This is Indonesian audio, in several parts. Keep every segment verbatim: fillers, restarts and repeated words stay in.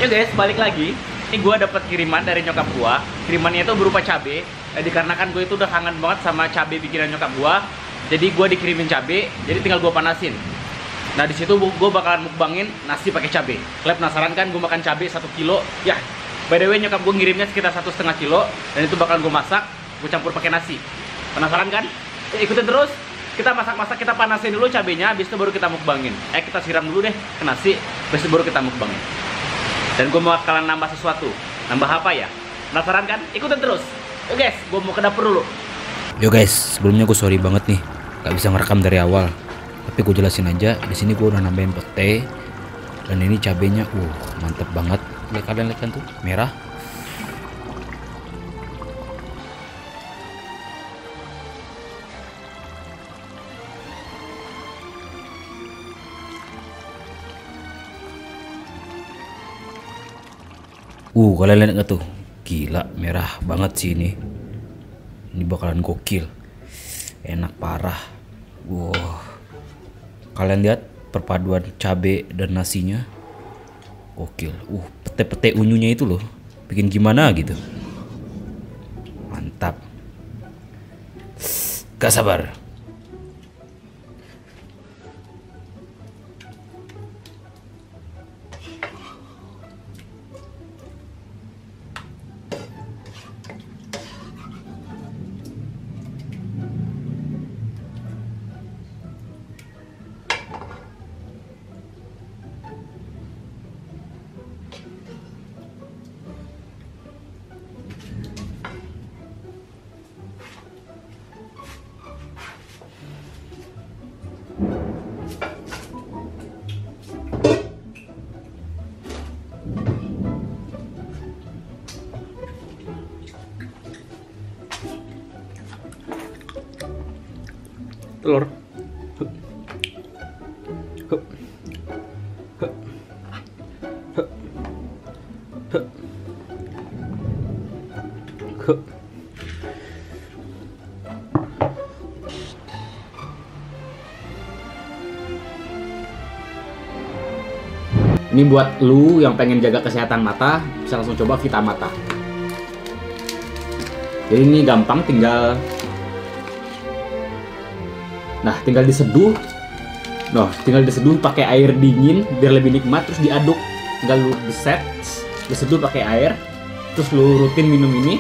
Ya guys, balik lagi. Ini gue dapat kiriman dari nyokap gue. Kirimannya itu berupa cabe. Eh, dikarenakan gue itu udah kangen banget sama cabe bikinan nyokap gue. Jadi gue dikirimin cabe. Jadi tinggal gue panasin. Nah di situ gue bakalan mukbangin nasi pakai cabe. Kalian penasaran kan gue makan cabe satu kilo? Ya. By the way nyokap gue ngirimnya sekitar satu setengah kilo. Dan itu bakalan gue masak. Gue campur pakai nasi. Penasaran kan? Eh, ikutin terus. Kita masak-masak, kita panasin dulu cabenya. Habis itu baru kita mukbangin. Eh kita siram dulu deh ke nasi. Habis itu baru kita mukbangin. Dan gue mau bakalan nambah sesuatu. Nambah apa ya? Penasaran kan? Ikutin terus. Yo guys, gue mau ke dapur dulu. Yo guys, sebelumnya gue sorry banget nih, gak bisa ngerekam dari awal. Tapi gue jelasin aja. Di sini gue udah nambahin pete. Dan ini cabenya, uh, mantep banget. Lihat kalian lihat kan tuh, merah. Uh, kalian lihat nggak tuh? Gila, merah banget sih ini. Ini bakalan gokil. Enak parah. Wow. Kalian lihat perpaduan cabe dan nasinya. Gokil. Uh, pete-pete unyunya itu loh. Bikin gimana gitu. Mantap. Gak sabar. Telur. Ini buat lu yang pengen jaga kesehatan mata, bisa langsung coba Vitamata. Jadi ini gampang, tinggal Nah, tinggal diseduh. Noh, tinggal diseduh pakai air dingin biar lebih nikmat, terus diaduk. Tinggal lu beset, diseduh pakai air, terus lu rutin minum ini.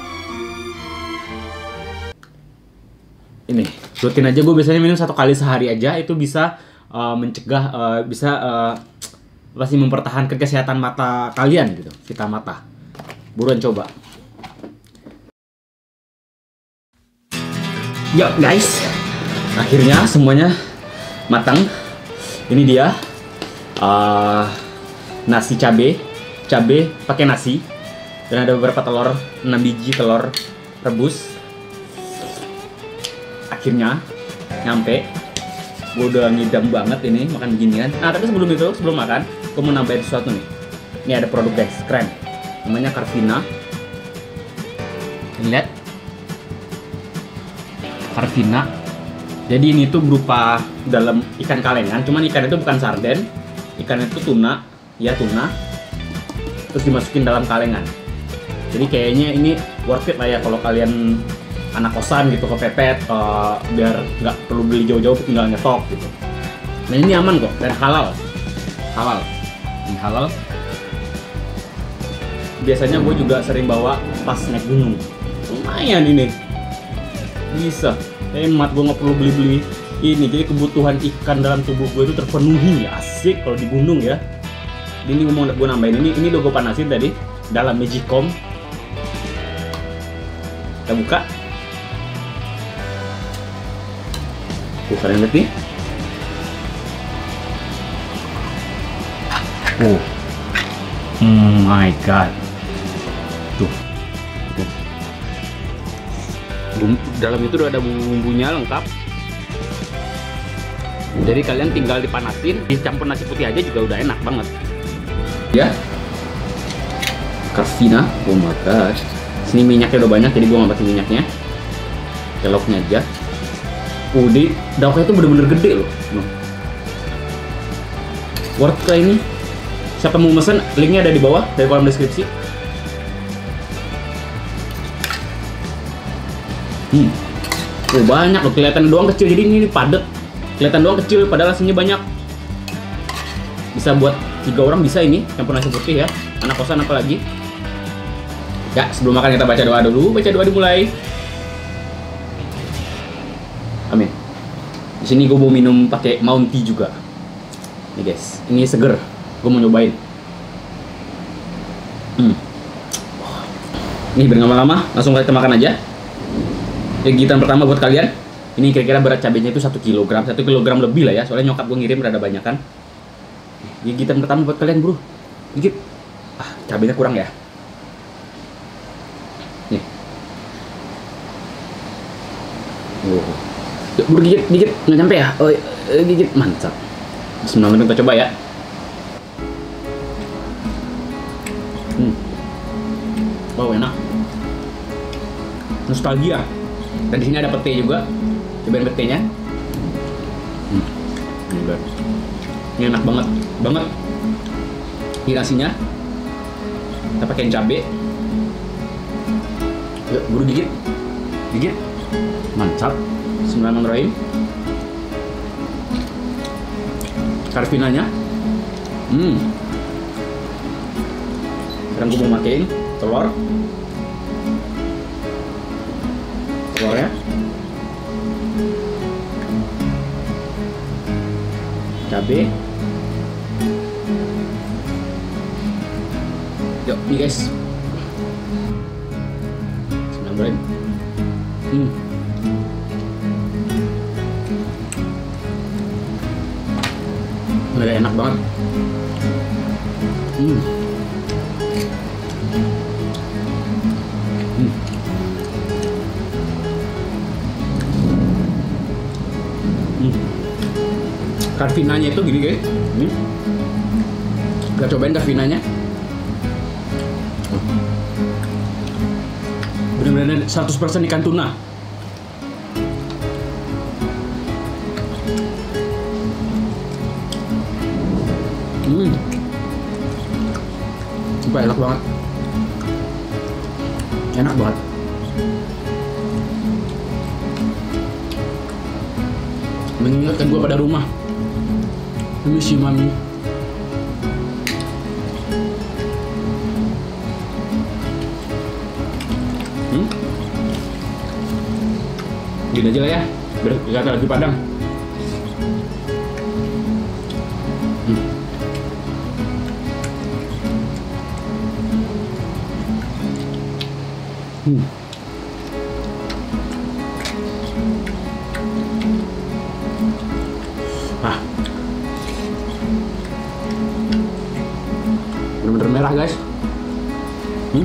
Ini, rutin aja, gue biasanya minum satu kali sehari aja, itu bisa uh, mencegah, uh, bisa uh, pasti mempertahankan kesehatan mata kalian gitu, Vitamata. Buruan coba. Yuk guys, akhirnya semuanya matang. Ini dia uh, nasi cabe, cabe pakai nasi, dan ada beberapa telur, enam biji telur rebus. Akhirnya nyampe. Gue udah ngidam banget ini makan beginian. Nah tapi sebelum itu, sebelum makan, gue mau nambahin sesuatu nih. Ini ada produk guys, keren. Namanya Carvina. Lihat, Carvina. Jadi ini tuh berupa dalam ikan kalengan, cuman ikan itu bukan sarden, ikan itu tuna, ya tuna, terus dimasukin dalam kalengan. Jadi kayaknya ini worth it lah ya kalau kalian anak kosan gitu kepepet, uh, biar nggak perlu beli jauh-jauh, tinggal nyetok gitu. Nah ini aman kok dan halal, halal, ini halal. Biasanya gue juga sering bawa pas naik gunung, lumayan ini, bisa. Hemat, gue nggak perlu beli-beli ini, jadi kebutuhan ikan dalam tubuh gue itu terpenuhi. Asik kalau di gunung ya. Ini ngomong gue nambahin ini, ini udah gue panasin tadi dalam Magicom. Kita buka. Tuh kalian lihat nih. Oh, oh my god. Tuh. Dalam itu udah ada bumbu-bumbunya lengkap. Jadi kalian tinggal dipanasin, dicampur nasi putih aja juga udah enak banget. Ya, Carvina, oh my god. Sini minyaknya udah banyak, jadi gue nggak pakai minyaknya. Lauknya aja. Uh, di daunnya itu bener-bener gede loh. Worth lah ini. Siapa mau mesen, linknya ada di bawah dari kolom deskripsi. Hmm. Oh, banyak loh, kelihatan doang kecil, jadi ini padat. Kelihatan doang kecil, padahal aslinya banyak. Bisa buat tiga orang bisa ini, campur nasi putih ya. Anak kosan apalagi. Ya, sebelum makan kita baca doa dulu. Baca doa dimulai. Amin. Di sini gue mau minum pakai Mounty juga. Nih guys, ini seger. Gue mau nyobain. Hmm. Nih berlama-lama, langsung kita makan aja. Gigitan pertama buat kalian. Ini kira-kira berat cabenya itu satu kilogram, satu kilogram lebih lah ya. Soalnya nyokap gue ngirim rada banyak kan. Gigitan pertama buat kalian bro. Gigit. Ah, cabenya kurang ya. Nih. Wow. Yuk, bro gigit, gigit. Nggak nyampe ya? Oh, gigit. Mantap. Bismillah, kita coba ya. Hmm. Wow, enak. Nostalgia. Dan di sini ada pete juga. Cobain petenya. Hmm. Ini, ini enak banget, banget. Ini nasinya. Kita pakein cabe. Yuk, buru gigit. Gigit. Mantap. Bismillahirrahmanirrahim. Karvinanya. Hmm. Sekarang gue mau makein telur. Telurnya. Cabe. Yuk, nih guys. Bismillahirrahmanirrahim. Hmm. Udah enak banget. Hmm. Hmm. Hmm. Karvinanya itu gini guys. Hmm. Kita cobain karvinanya. Benar-benar seratus persen ikan tuna. Hmm. Sumpah enak banget. Enak banget. Mengingatkan gue pada rumah. Ini si mami. Hmm? Gini aja lah ya. Biar kata lagi Padang. Hmm. Hmm. Ah, bener-bener merah guys. Hmm.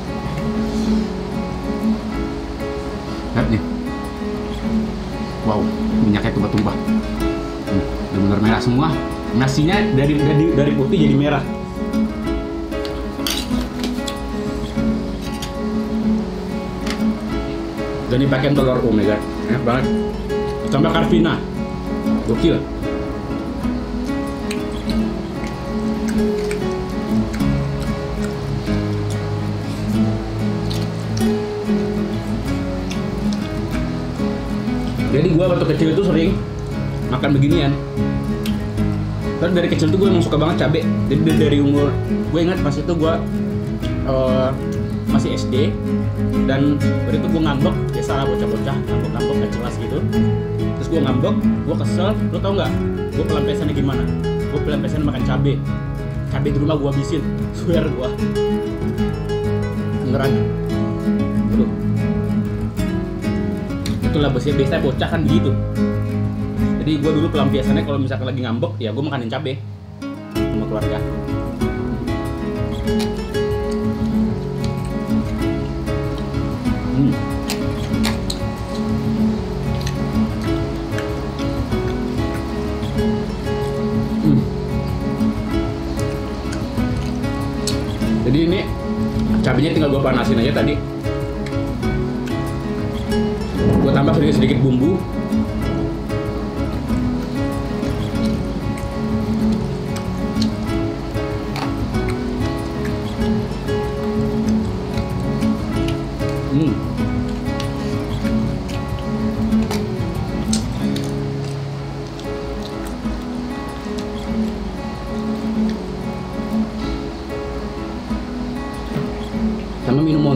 Lihat nih. Wow, minyaknya tumpah-tumpah. Hmm. Bener-bener merah semua. Nasinya dari dari dari putih jadi merah. Dan ini pakai telur omega, enak banget. Tambah karvina, gokil. Jadi gue waktu kecil itu sering makan beginian. Terus dari kecil tuh gue emang suka banget cabe. Jadi dari, dari umur, gue ingat pas itu gue uh, masih S D. Dan waktu itu gue ngambek, biasa lah bocah-bocah, ngambek-ngambek gak jelas gitu. Terus gue ngambek, gue kesel, lo tau gak? Gue pelampiasannya gimana? Gue pelampiasannya makan cabe. Cabe di rumah gue habisin, swear gue. Beneran. Aduh. Itulah biasanya, biasanya bocah kan gitu. Jadi gue dulu pelampiasannya kalau misalkan lagi ngambek, ya gue makanin cabe sama keluarga. Hmm. Hmm. Jadi ini cabenya tinggal gue panasin aja tadi. Gue tambah sedikit-sedikit bumbu.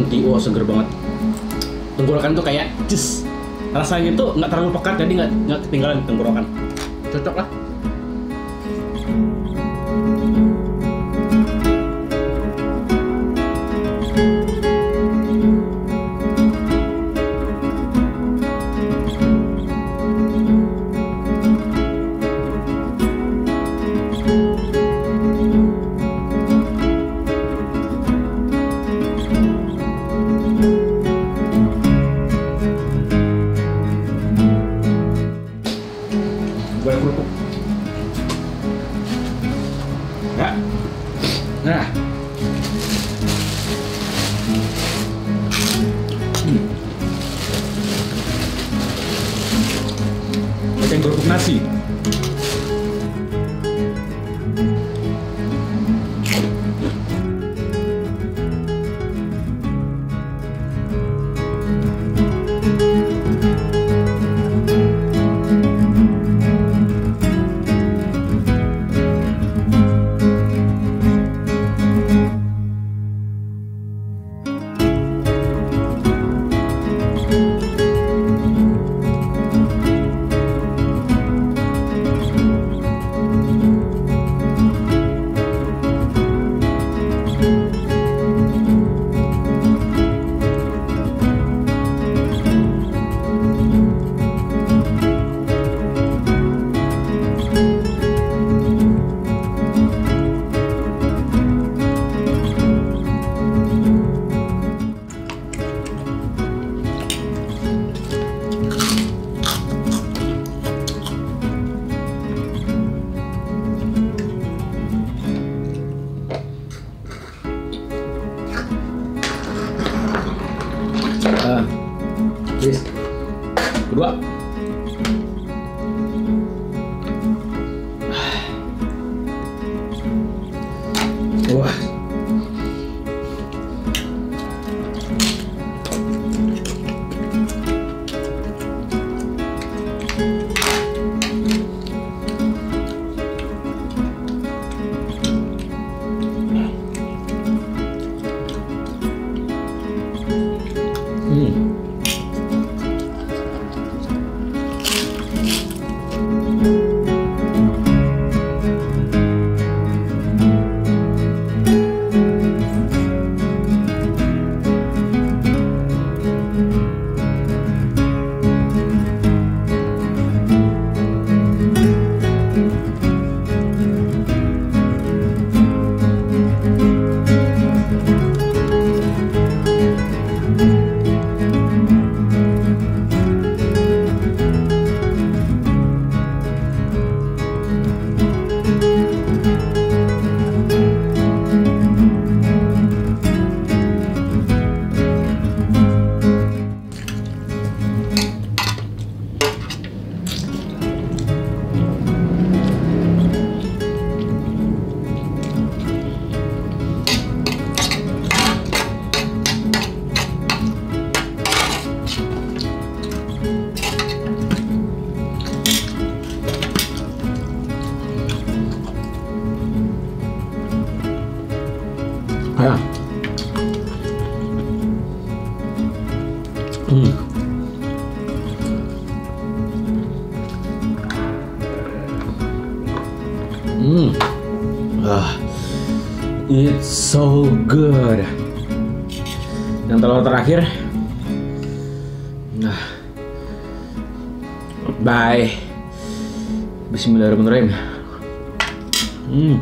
nanti. Wah, seger banget. Tenggorokan tuh kayak cus. Rasanya tuh nggak terlalu pekat, jadi nggak nggak ketinggalan di tenggorokan. Cocok lah. Goreng kerupuk. Ya. Nah. Hmm. Goreng kerupuk nasi. Uh, yes. Kedua. Wah. Hmm. Ya. Hmm. Hmm. Ah. It's so good. Yang telur terakhir. Nah. Bye. Bismillahirrahmanirrahim. Hmm.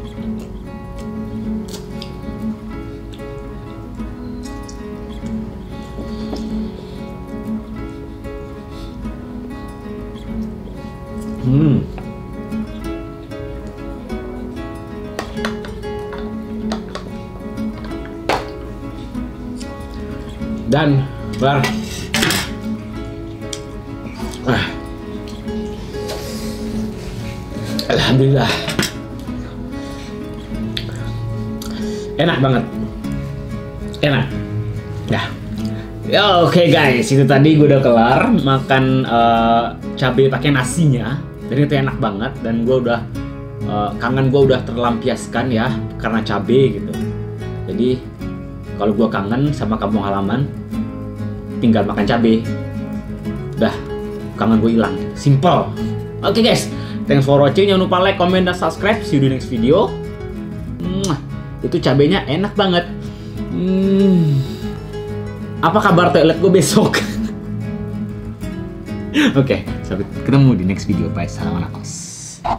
Hmm. Dan bar. Ah. Alhamdulillah. Enak banget. Enak. Ya. Ya oke okay guys, itu tadi gue udah kelar makan uh, cabai pakai nasinya. Dan itu enak banget, dan gue udah uh, kangen gue udah terlampiaskan ya karena cabai gitu. Jadi Kalau gue kangen sama kampung halaman, tinggal makan cabai. Udah, kangen gue hilang. Simple. Oke okay guys, thanks for watching. Jangan lupa like, comment, dan subscribe. See you di next video. Mwah, itu cabenya enak banget. Hmm. Apa kabar toilet gue besok? Oke, okay, sampai ketemu di next video. Bye, salam anak kos.